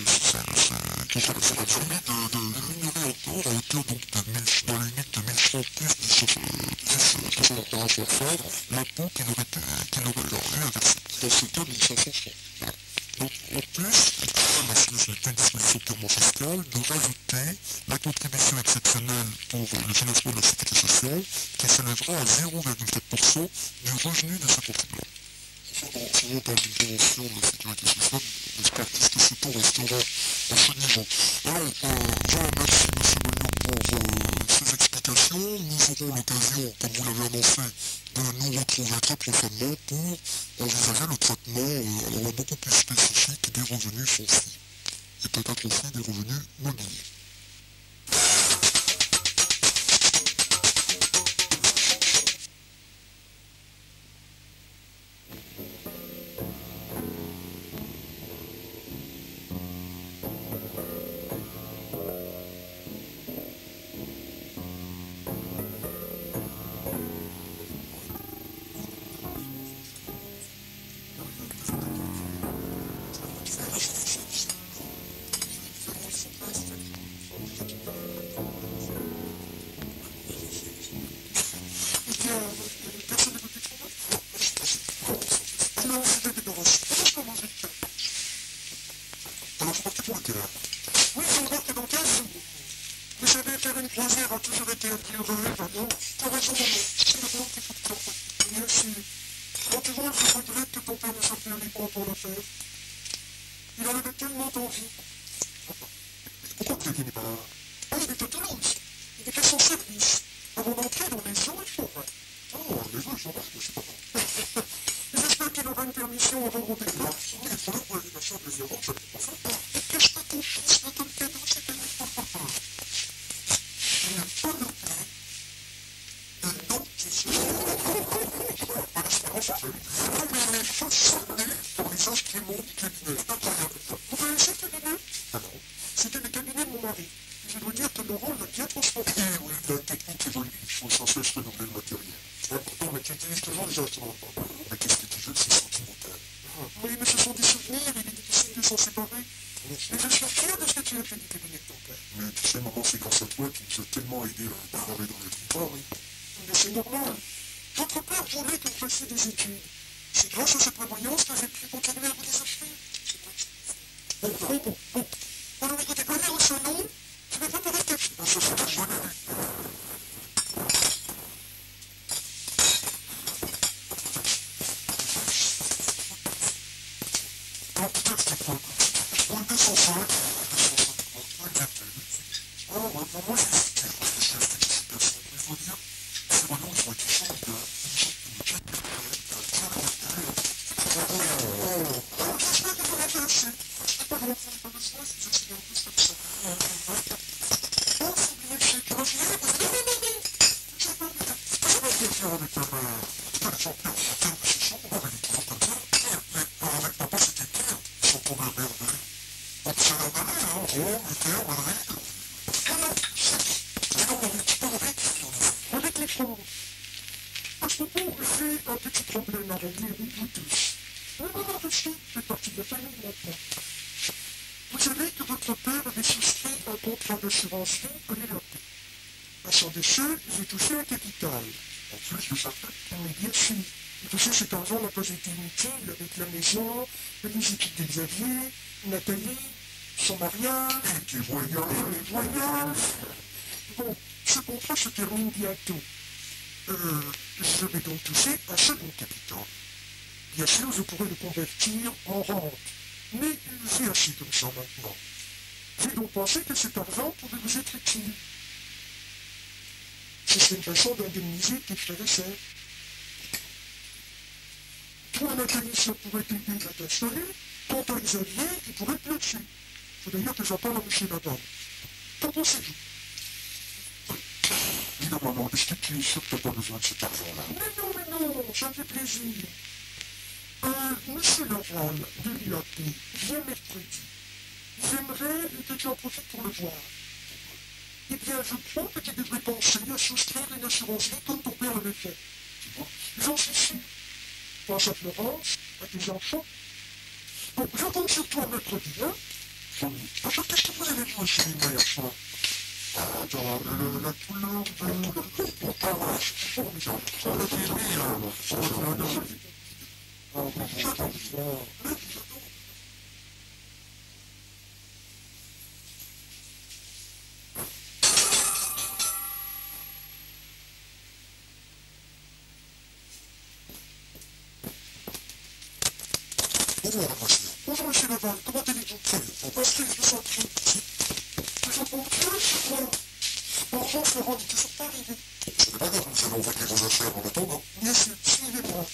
C: ce contrat d'assurance vie, de, de, de minorer encore à hauteur donc de mille, dans la limite de mille francs plus dix pour cent d'opération à faire, l'impôt qu'il aurait, qu'il aurait eu à verser. Dans ce cas, mille cinq cents francs. Voilà. Donc en plus, mais ce n'est pas une disposition purement fiscale, de rajouter la contribution exceptionnelle pour le financement de la sécurité sociale qui s'élèvera à zéro virgule sept pour cent du revenu de ce contribuable. Enfin, si on parle d'une convention de la sécurité sociale, j'espère que ce temps restera à ce niveau. Alors, euh, je remercie M. Molliot pour euh, ces explications. Nous aurons l'occasion, comme vous l'avez annoncé, de nous retrouver très prochainement pour envisager le traitement euh, alors, beaucoup plus spécifique des revenus fonciers et peut-être aussi des revenus mobiliers. vie heureux, voyons. T'as raison, maman. C'est maintenant qu'il faut que t'en fasses. Bien sûr. Quand tu vois, je regrette que ton père ne soit plus avec moi pour le faire. Il en avait tellement envie. Pourquoi Xavier n'est pas là? Ah, il est à Toulouse. Il était son service. Avant d'entrer dans les eaux et forêts. Oh, les eaux et forêts, je sais pas comment. J'espère qu'il aura une permission avant mon départ. Oui, il faut le voir, il a ça plaisir. Je ne sais pas ça. Et qu'est-ce que ton fils veut comme cadeau cette année? Il n'a pas de plan. Et donc, tu sais, pas l'espérance en fait. Non, mais il est façonné pour les instruments du cabinet. Incroyable. Vous connaissez le cabinet? Ah non. C'était le cabinet de mon mari. Je dois dire que Laurent l'a bien transformé. Oui, la technique évolue. Il faut sans cesse renouveler le matériel. Important, mais tu utilises toujours les instruments. Mais qu'est-ce que tu veux, c'est sentimental. Oui, mais ce sont des souvenirs, il est difficile de s'en séparer. Mais je suis fier de ce que tu as fait du cabinet de ton père. Mais tu sais, maman, c'est grâce à toi qui nous a tellement aidé à démarrer dans la vie. Ah oui. Mais c'est normal. Votre père voulait que vous fassiez des études. C'est grâce à cette prévoyance que j'ai pu continuer à vous les acheter. Bon, bon, bon, bon. Alors écoutez, allez au salon, je vais préparer le café. Ah, ça, c'est une bonne idée. Ah, peut-être que c'est pas. Pour le deux cent cinq, deux cent cinq, bon, il y a plus. Ah, ouais, bon, moi, j'ai hésité, parce que j'ai acheté des citations. Mais je dois dire, ces voyants, ils ont été formidables. Ils ont été alors, j'espère que vous l'avez assez. C'est pas grave, vous n'avez pas besoin, je vous enseigne en plus comme ça. Oh, c'est bien, c'est que revenez, parce que non, non, non, j'ai pas envie de... Ça va bien faire avec ta mère. Putain, les champions, c'est tellement chichon, on va les toujours comme ça. Mais avec papa, c'était pire. Ils sont tombés à merveille. Donc, c'est la vallée, hein, Rome, Luther, Madrid. Ah non, c'est... Et non, on est pas avec, avec les femmes. À ce moment, j'ai un petit problème à régler avec vous tous. Le moment de chien fait partie de la famille maintenant. Vous savez que votre père avait souscrit un contrat d'assurance vie à l'U A P. À son décès, j'ai touché un capital. En plus de sa fête. Mais bien sûr. Et tout ça, cet argent n'a pas été inutile avec la maison, les études d'Xavier, Nathalie, son mariage, les voyages, les voyages. Bon, ce contrat se termine bientôt. Euh, je vais donc toucher un second capital. Bien sûr, je pourrais le convertir en rente. Mais c'est assez comme ça maintenant. J'ai donc pensé que cet argent pouvait vous être utile. Ce serait une façon d'indemniser tes frères et sœurs. Toi, Nathalie, ça pourrait t'aider à t'installer. Quant à Xavier, il pourrait te là-dessus. Faut d'ailleurs que j'en parle à M. Nadal. Qu'en pensez-vous? Dis donc, maman, est-ce que tu es sûr que tu n'as pas besoin de cet argent-là? Mais non, mais non, ça me fait plaisir. Euh, Monsieur Laval, de l'U A P, vient mercredi. J'aimerais que tu en profites pour le voir. Eh bien, je crois que tu devrais penser à souscrire une assurance vie comme ton père l'avait fait. J'en suis sûr. Pense à Florence, à tes enfants. Bon, je compte sur toi mercredi, hein? Enfin, qu'est-ce que vous avez vu au cinéma hier soir? Ah, dans le, la couleur de... Ah, ouais, c'est formidable. Ça va être bien, ça va être bien. Ah, mais j'adore ça. Mais j'adore. Bonjour, monsieur. Bonjour, monsieur Laval. Comment allez-vous? Très bien. Parce que je vous en prie. Vous en comprenez, c'est quoi? Bonjour, Florent, n'est toujours pas arrivé. Ce n'est pas grave, nous allons régler vos affaires en attendant. Bien sûr, suivez-moi.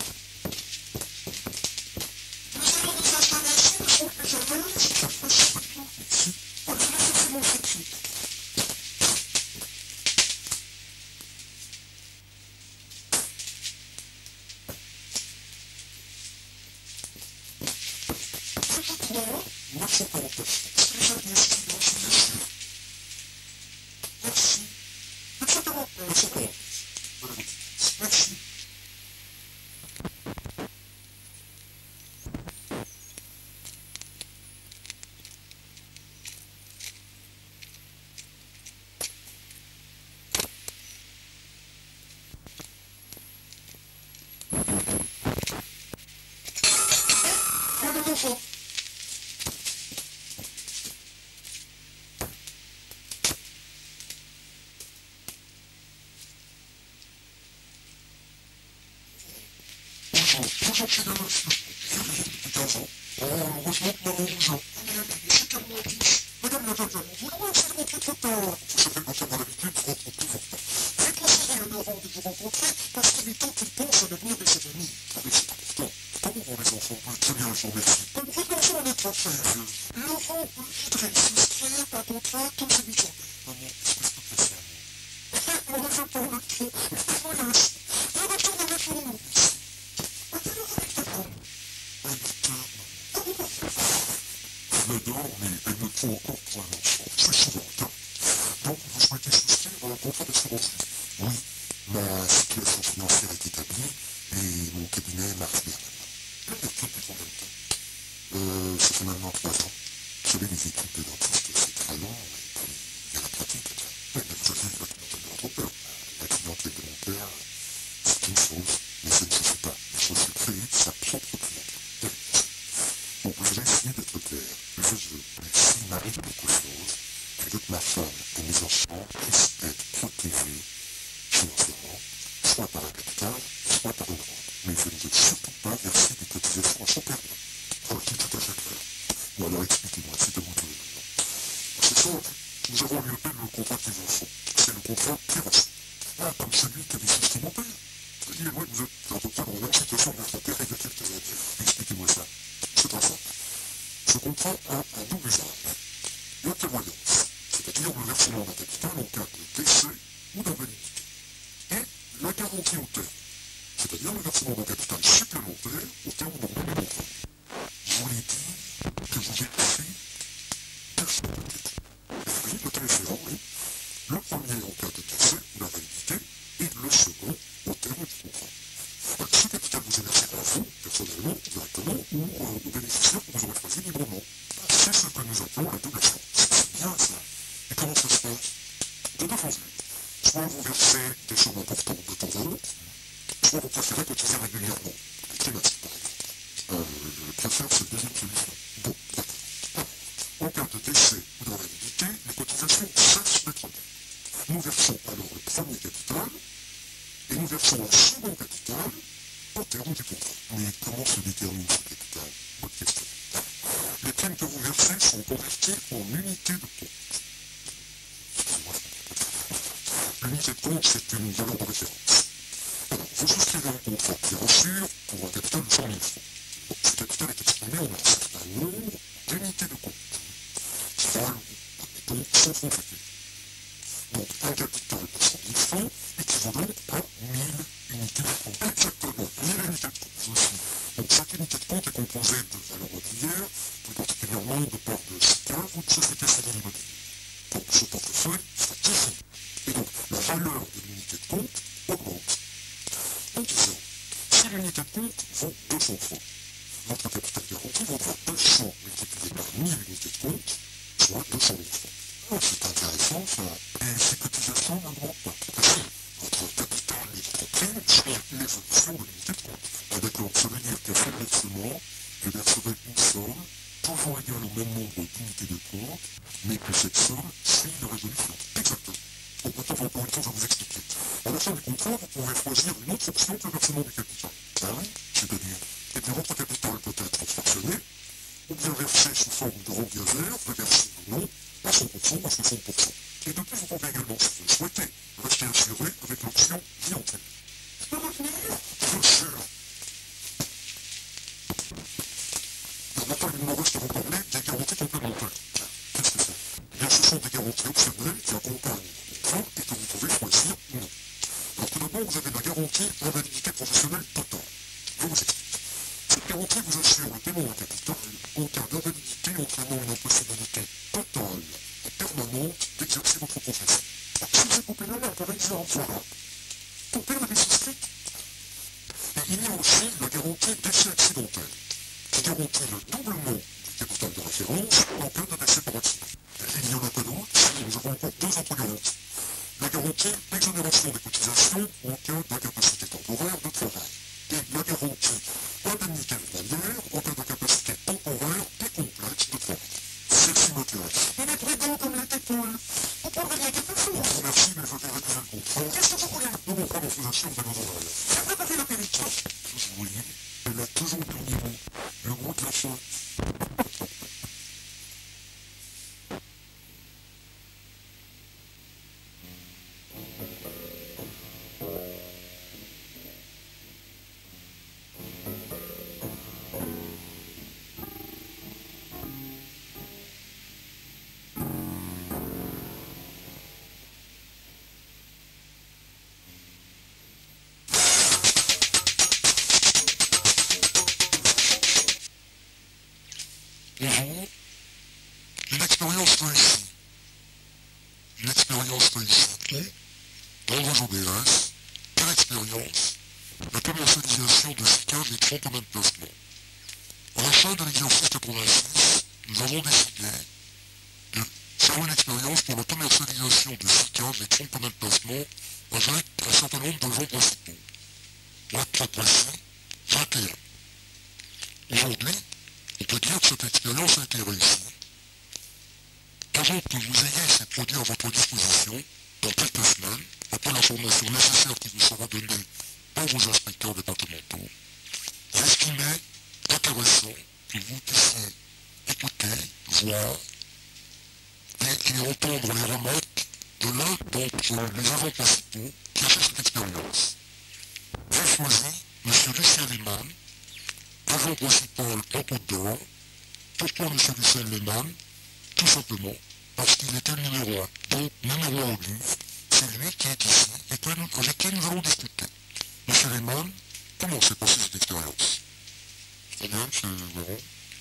C: Nous allons nous installer ici, monsieur le jardin. C'est très facile. Merci. Voilà, je vais chercher mon tout de suite. Merci pour le test. Est-ce que vous avez inscrit dans ce dossier? Merci. Merci pour le secours. Merci. Voilà l'enfant. toujours, toujours chez la monsieur. J'ai rien depuis quinze ans. Oh, heureusement que maman vous a. C'est tellement dix. Madame la Jacques, vous voulez essayer de rentrer trop tard. Vous savez, ma femme à l'habitude rentre toujours tard. Faites conseiller à Laurent de vous rencontrer parce qu'il est temps qu'il pense à l'avenir de sa famille. Ah mais c'est important. Comment vont les enfants? Très bien, je vous remercie. Comme regardons à notre affaire. Laurent voudrait souscrire un contrat comme celui de son père. Maman, est-ce que je peux passer un mot? On revient pour le trou. Je vous laisse. Je retourne avec mon nourrice. À quelle heure avec ta femme? À huit heures, maman. Je l'adore, mais elle me faut encore pour un enfant. C'est souvent le cas. Donc, vous souhaitez souscrire à un contrat d'assurance vie? Oui, ma situation financière est établie et mon cabinet marche bien maintenant. Le métier depuis combien de temps? Euh, ça fait maintenant trois ans. Vous savez, les études de dentiste, c'est très long, et puis il y a la pratique. Oui, mais vous avez la clientèle de votre père. La clientèle de mon père, c'est une chose, mais ça ne suffit pas. Il faut se créer sa propre clientèle. Bon, vous allez essayer d'être clair. Je veux, s'il m'arrive quelque chose, je veux que ma femme et mes enfants puissent être protégés financièrement, soit par un capital, soit par une rente. Mais je ne veux surtout pas verser des cotisations à son père. Oh, c'est tout à fait clair. Bon, alors expliquez-moi, c'est à vous de le dire. C'est simple. Nous avons lui appelé le contrat qu'ils vous font. C'est le contrat Terrasse. Ah, comme celui qu'avait souscrit mon père. C'est-à-dire, ouais, vous êtes à peu près dans la même situation que votre père il y a quelques années. Expliquez-moi ça. C'est très simple. Ce contrat a un double usage. La prévoyance, c'est-à-dire le versement d'un capital en cas de décès ou d'invalidité. Et la garantie au terme, c'est-à-dire le versement d'un capital supplémentaire au terme normal du contrat. Je voulais dire que vous êtes pris deux fois peut-être. Oui, le cas échéant, oui. Le premier en cas de décès ou d'invalidité et le second au terme du contrat. Ce capital vous est versé à vous, personnellement, directement, ou euh, aux bénéficiaires que vous aurez choisi librement. C'est ce que nous appelons la double assurance. C'est bien ça. Et comment ça se passe? De deux façons. Soit vous versez des sommes importantes de temps à autre, soit vous préférez cotiser régulièrement. Les trimestres, par exemple. Euh, je préfère cette deuxième solution. Bon, d'accord. En cas de décès ou d'invalidité, les cotisations cessent d'être dues. Nous versons alors le premier capital, et nous versons un second capital au terme du contrat. Mais comment se détermine ce capital? Bonne question. Les primes que vous versez sont converties en unités de compte. L'unité de compte, c'est une valeur de référence. Alors, vous souscrivez un contrat qui rassure pour un capital de cent mille francs. Bon, ce capital est exprimé en un certain nombre d'unités de compte. qui valent, admettons, cent francs chacune. Donc, un capital de cent mille francs équivaut donc à mille unités de compte. Exactement, mille unités de compte aussi. Donc, chaque unité de compte est composée de valeurs mobilières, plus particulièrement de parts de S I C A ou de sociétés civiles immobilières. Donc, ce portefeuille fructifie. Et donc, la valeur de l'unité de compte augmente. En disant, si l'unité de compte vaut deux cents francs, votre capital garanti vaudra deux cents multiplié par mille unités de compte, soit deux cent mille francs. Oh, c'est intéressant ça. Et ces cotisations n'augmentent pas. Parce que votre capital et votre prime suivent l'évolution de l'unité de compte. Ah d'accord, ça veut dire qu'à chaque versement, je verserai une somme, toujours égale au même nombre d'unités de compte, mais que cette somme suit une révolution. Exactement. Bon, maintenant, encore une fois, je vais vous expliquer. À la fin du contrat, vous pouvez choisir une autre option que le versement du capital. Ah oui, c'est-à-dire, eh bien, votre capital peut être fractionné, ou bien versé sous forme de rente gazère, reversé ou non, à cent pour cent ou à soixante pour cent. Et de plus, vous pouvez également, si vous le souhaitez, rester assuré avec l'option vie entière. Je peux revenir? Bien sûr. Alors maintenant, il me reste à vous parler des garanties complémentaires. Qu'est-ce que c'est? Eh bien, ce sont des garanties optionnelles qui accompagnent le contrat et que vous pouvez choisir ou non. Alors tout d'abord, vous avez la garantie invalidité professionnelle totale. Je vous explique. Cette garantie vous assure le paiement d'un capital en cas d'invalidité entraînant une impossibilité totale et permanente d'exercer votre profession. Si vous êtes populaire, par exemple, voilà. Ton père avait souscrit. Et il y a aussi la garantie décès accidentel, qui garantit le doublement du capital de référence en cas de décès par accident. Et il n'y en a pas d'autres, si nous avons encore deux autres garanties. La garantie exonération des cotisations en cas d'incapacité temporaire de travail. Et la garantie indemnité journalière en cas d'incapacité temporaire et complète de travail. celle-ci m'intéresse. Il est prudent comme les épaules. On prendrait bien quelque chose. Merci, mais je vais réviser le contrat. Qu'est-ce que vous voulez? Nous vous prenons sous assurance de nos horaires. C'est vrai qu'on fait la péniche. Vous voyez, elle a toujours du niveau. Le gros de la faute. Bonjour. Une expérience réussie. Une expérience réussie. Dans le réseau B S, quelle expérience? La commercialisation de cyclages et trente domaines de placement. À la fin de l'exercice quatre-vingt-six, nous avons décidé de faire une expérience pour la commercialisation de cyclages et trente domaines de placement avec un certain nombre d'agents principaux. Pour être très précis, vingt et un. Aujourd'hui, on peut dire que cette expérience a été réussie. Avant que vous ayez ces produits à votre disposition, dans quelques semaines, après l'information nécessaire qui vous sera donnée par vos inspecteurs départementaux, j'estimais intéressant que vous puissiez écouter, voir et, et entendre les remarques de l'un d'entre les agents principaux qui a fait cette expérience. J'ai choisi M. Lucien Lehmann, agent principal en Côte d'Or. Pourquoi M. Lucien Lehmann? Tout simplement parce qu'il était le numéro un. Donc, numéro un au livre, c'est lui qui est ici et que nous, avec qui nous allons discuter. M. Lehmann, comment s'est passée cette expérience? Très bien, M. Laurent.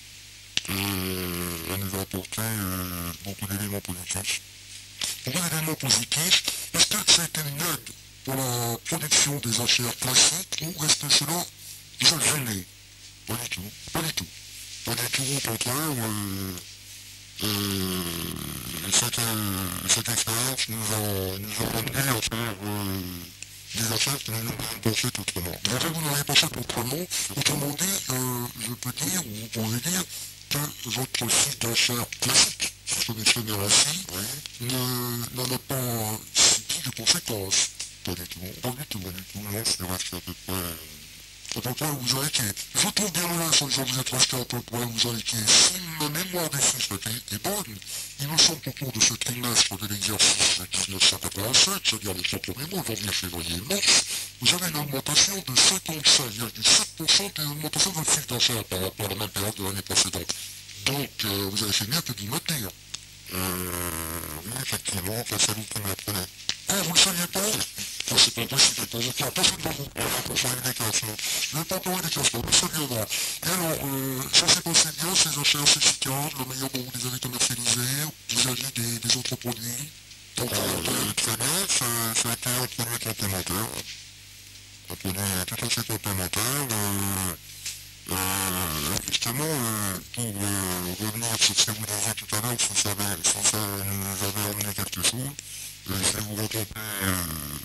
C: Euh, elle nous a apporté euh, beaucoup d'éléments positifs. Beaucoup d'éléments positifs, est-ce que ça a été une aide pour la production des affaires classiques ou est-ce que cela vous a gêné? Pas du tout, pas du tout. Pas du tout, au contraire, euh, euh, cette, euh, cette expérience nous a, nous a amené à faire euh, des affaires que nous n'aurions pas faites autrement. Des affaires que vous n'auriez pas faites autrement, autrement dit, euh, je peux dire, ou vous pouvez dire, que votre site d'affaires classique, si je peux m'exprimer ainsi, oui, n'en a pas subi de conséquences. Pas du tout, pas du tout, pas du tout, non, c'est resté à peu près... à peu près où vous avez été. Je trouve bien loin, sans que vous êtes resté à peu près où vous avez été. Si ma mémoire des chiffres est bonne, il me semble qu'au cours de ce trimestre de l'exercice de mille neuf cent quatre-vingt-sept, c'est-à-dire les trois premiers mois, janvier, février et mars, vous avez une augmentation de cinquante-cinq virgule sept pour cent et une augmentation de votre chiffre d'affaires par rapport à la même période de l'année précédente. Donc, euh, vous avez fait mieux que de me dire. Euh, oui, effectivement, ça, c'est vous qui me l'apprenez. Ah, vous le saviez pas? Ça, c'est pas possible, pour vous faire passer devant vous. Voilà, pour faire une déclaration. Je vais pas parler des classements, mais ça viendra. Et alors, euh, ça s'est passé bien, ces affaires, ces cyclages, la manière dont vous les avez commercialisés, vis-à-vis des, des autres produits. Donc, euh, très bien, ça, ça a été un produit complémentaire. Un produit tout à fait complémentaire. Euh, Euh, justement, euh, pour euh, revenir sur ce que vous disiez tout à l'heure, si ça, avait, si ça nous avait amené quelque chose, euh, je vais vous raconter euh,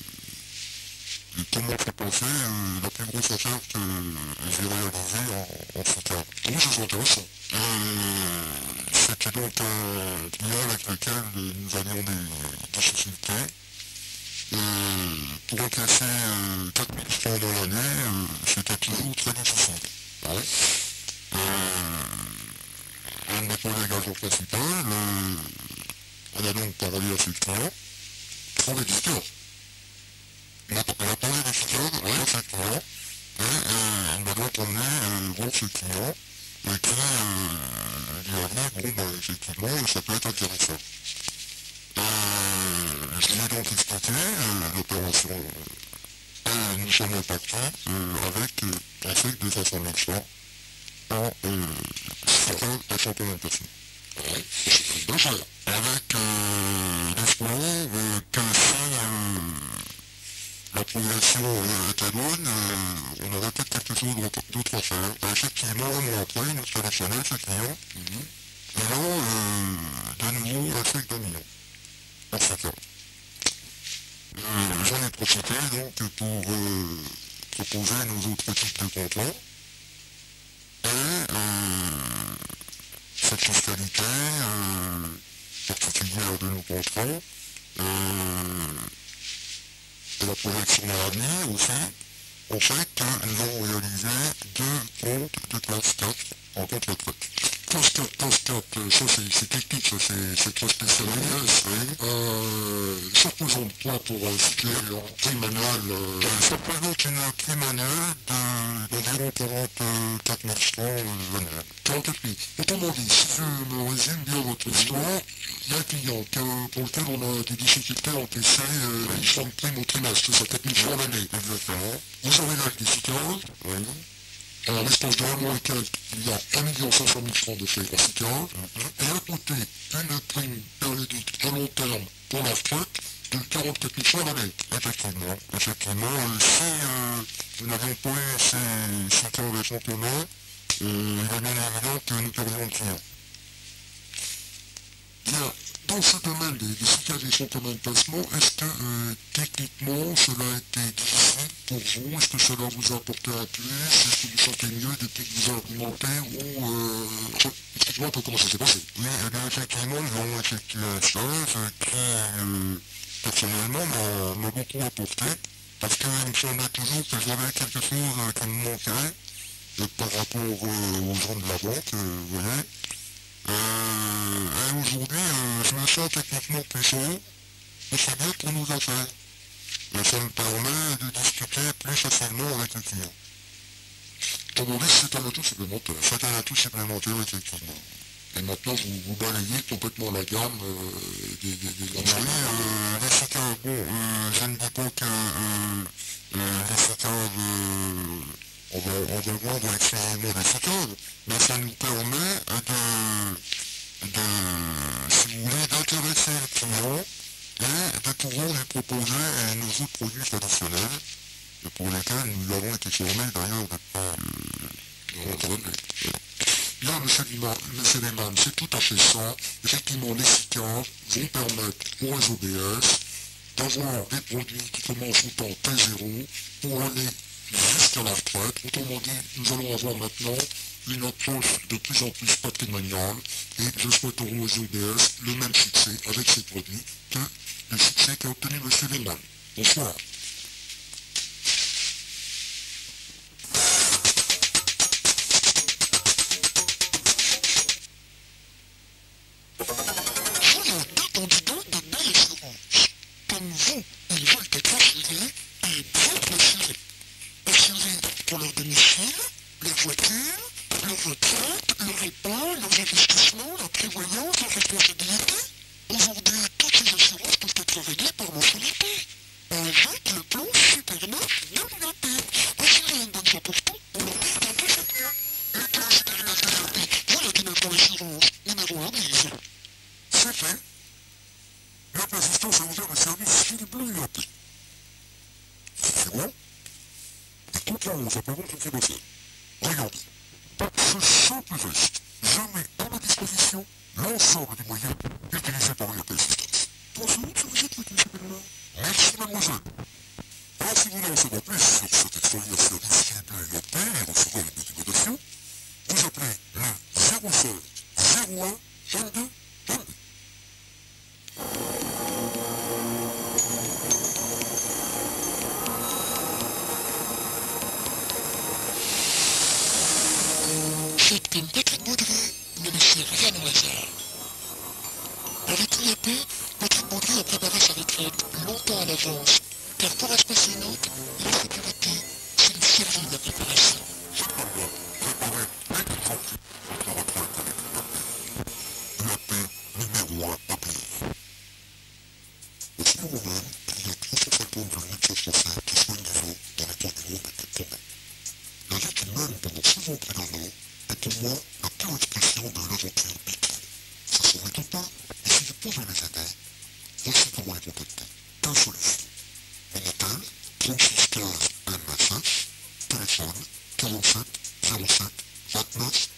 C: comment s'est passé euh, la plus grosse affaire que j'ai réalisée en, en cyclage. Oui, c'est intéressant. Euh, C'était donc un client avec lequel nous avions des difficultés. Euh, pour encaisser euh, quatre mille francs dans l'année, euh, c'était toujours très difficile. Ouais. Euh, un de mes collègues agents principaux, euh, on a donc parlé à ses clients, sans les disqueurs. On a, on a parlé des disqueurs, ouais, à ses clients, et euh, on m'a donc emmené euh, voir ses clients, et qui euh, lui a dit, bon, bah, effectivement, ça peut être intéressant. Euh, je lui ai donc expliqué euh, l'opération. Euh, nous sommes impactés euh, avec euh, un chèque de cinq cent mille francs en cinquante personnes. Ouais, c'est bien cher. Avec euh, l'espoir euh, que si euh, la progression euh, était bonne, euh, on aurait peut-être quelque chose d'autre à faire. Et effectivement, un mois après, nous sélectionnait ce client, mm-hmm. et là, euh, de nouveau, un chèque d'un million. En cinq ans. Euh, J'en ai profité donc pour euh, proposer nos autres types de contrats et euh, cette fiscalité euh, particulière de nos contrats euh, et la projection dans l'avenir aussi, on fait que nous avons réalisé deux comptes de classe quatre en compte retraite. Classe quatre, classe quatre, ça c'est technique, ça c'est très spécialisé. Oui. Euh, ça représente quoi pour euh, citer en prime annuelle euh, Ça représente une prime annuelle d'environ quarante-quatre mille francs annuels. quarante-quatre mille. Autrement dit, si je me résume bien votre histoire, il y a un client que, pour lequel on a des difficultés à encaisser euh, une somme prime au trimestre, c'est quatre mille francs l'année. Exactement. Vous avez là des cycles. Oui. Alors, l'espace de un mois et quelques, il y a un million cinq cent mille francs de frais en cycle. Et à côté, une prime périodique à long terme pour la retraite de quarante-quatre mille francs l'année. Effectivement. Effectivement, euh, si euh, nous n'avions pas eu ces cycles avec en commun, euh, il est bien évident que nous perdrions le client. Bien, dans ce domaine des, des cycles et son commun de placement, est-ce que euh, techniquement cela a été difficile pour vous? Est-ce que cela vous a apporté un plus? Est-ce que vous sentez mieux depuis que vous argumentez? Ou euh, expliquez-moi un peu comment ça s'est passé. Oui, eh bien effectivement, nous avons effectué un stage qui, euh, personnellement, m'a beaucoup apporté, parce qu'il me semblait toujours que j'avais quelque chose qui me manquait euh, par rapport euh, aux gens de la banque, euh, vous voyez. Euh, et aujourd'hui, euh, je me sens techniquement plus chaud, et c'est bien pour nos affaires. Et ça me permet de discuter plus facilement avec le client. Comme on dit, c'est un atout supplémentaire. C'est un atout supplémentaire, effectivement. Et maintenant, vous, vous balayez complètement la gamme euh, des, des, des gammes. Oui, euh, les séquences, bon, euh, je ne dis pas que euh, euh, les séquences, euh, on va, on va vendre exclusivement des séquences, mais ça nous permet de, de, si vous voulez, d'intéresser le client et de pouvoir lui proposer nos autres produits traditionnels, pour lesquels nous avons été formés d'ailleurs depuis euh, Bien, monsieur Lehmann, c'est tout à fait ça. Effectivement, les SICAV vont permettre aux réseaux B S d'avoir des produits qui commencent au temps T zéro pour aller jusqu'à la retraite. Autrement dit, nous allons avoir maintenant une approche de plus en plus patrimoniale et je souhaite aux réseaux B S le même succès avec ces produits que le succès qu'a obtenu monsieur Lehmann. Bonsoir.
D: quarante-sept zéro sept vingt-neuf